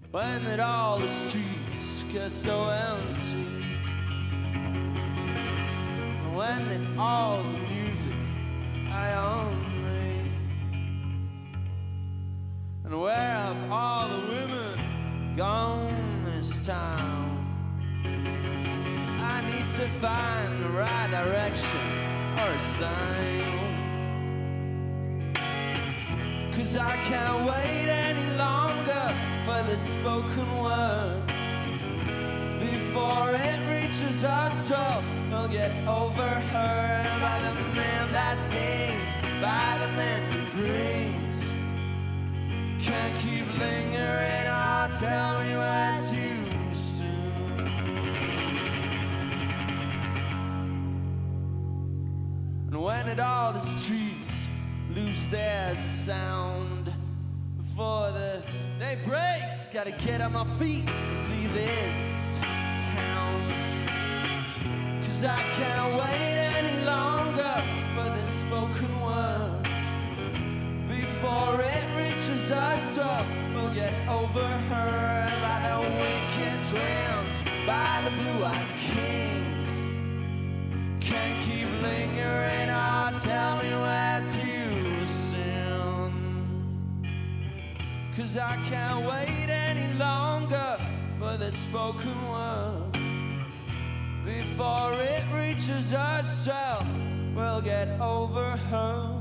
when that all the streets get so empty, when that all the music I own made, and where have all the women gone this time? I need to find the right direction or a sign, 'cause I can't wait any longer for the spoken word before it reaches us, so we'll get overheard by the man that sings, by the man who brings. Can't keep lingering on, tell me where too soon. And when did all the streets lose their sound? Before the day breaks, gotta get on my feet and flee this town. 'Cause I can't wait any longer for this spoken word before it reaches us, so we'll get overheard by the wicked twins, by the blue-eyed kings. Can't keep lingering on, tell me where too soon. 'Cause I can't wait any longer for the spoken word before it reaches us, so we'll get overheard.